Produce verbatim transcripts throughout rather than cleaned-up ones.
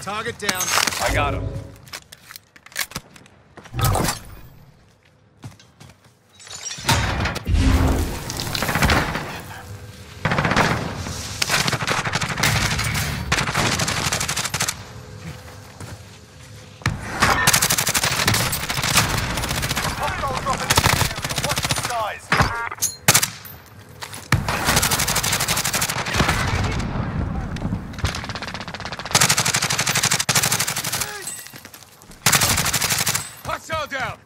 Target down. I got him. Hostile dropping into the area. Watch the skies. Hostile down!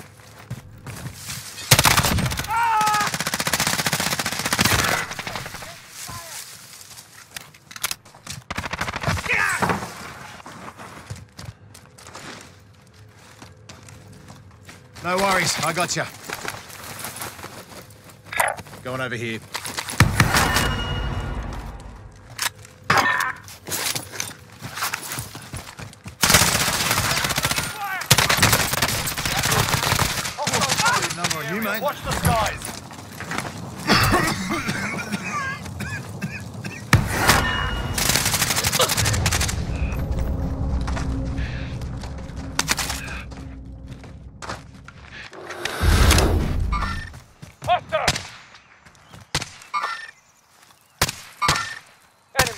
No worries, I got you. Going over here. Hostile Number on you, mate. Watch the skies. Hostile! Enemy!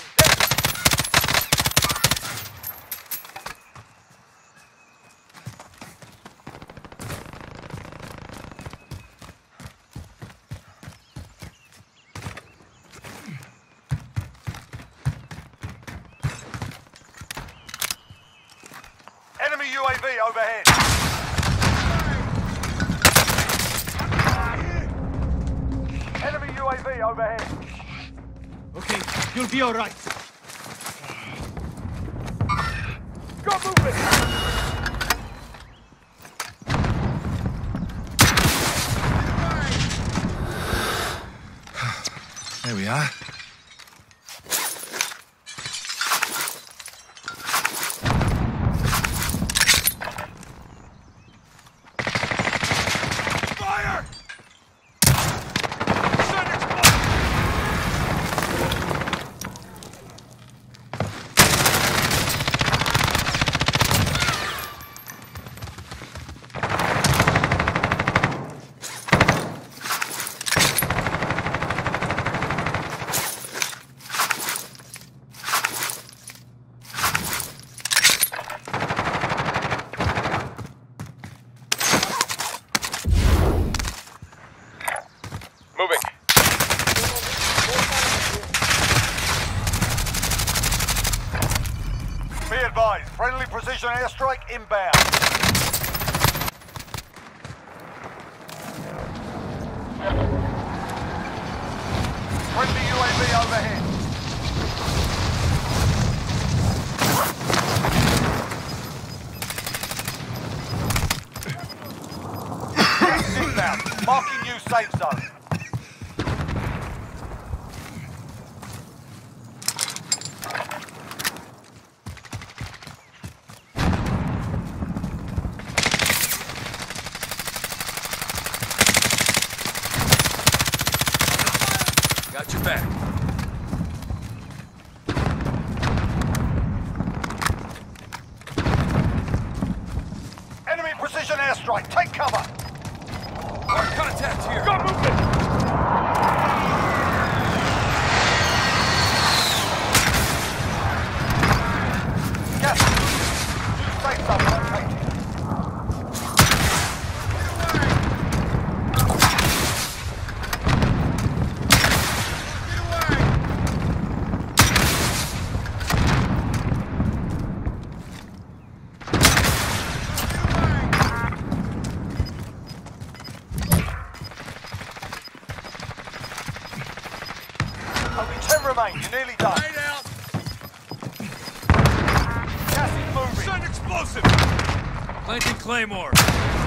Enemy U A V overhead. Enemy U A V overhead. Okay, you'll be all right. Go moving. There we are. Fire! Send it! Moving. Be advised, friendly precision airstrike inbound. Friendly U A V overhead. Inbound, marking new safe zone. Got your back. Enemy precision airstrike, take cover. Hard contact here. Go moving. Gas. New safe zone located. Only ten remain. You're nearly done. Right out! Gas is moving. Send explosive! Planting Claymore.